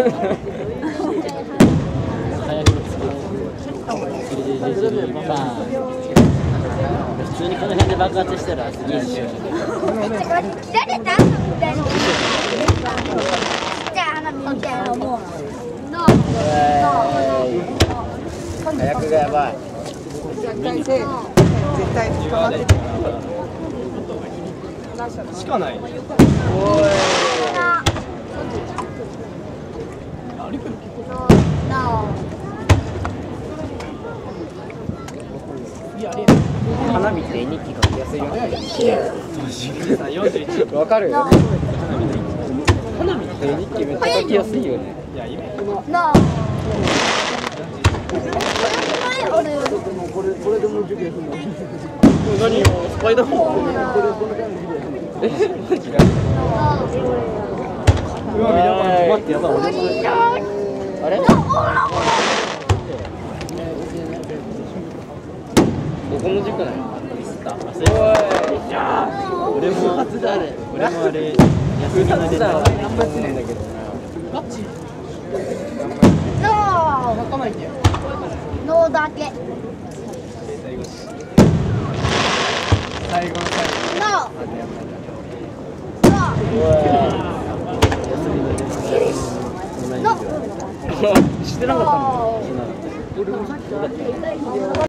普通にこの辺で爆発したらすげえ一瞬。 切られたみたいな。ちっちゃい花火みたいなもう。 火薬がやばい。 絶対捕まってて。 しかない。 おい。花火って絵日記書きやすいよね。わかる？花火って絵日記めっちゃ書きやすいよね。 なあ。 これでもう受験するの。 何よ、スパイダーマン。マジか。うわ、待ってやばい。あれ？ここの塾ない？俺も初だね。俺もあれ休みの出た頑張ってないんだけどな。 ノーだけ。 最後の最後。 ノー。 してなかったの？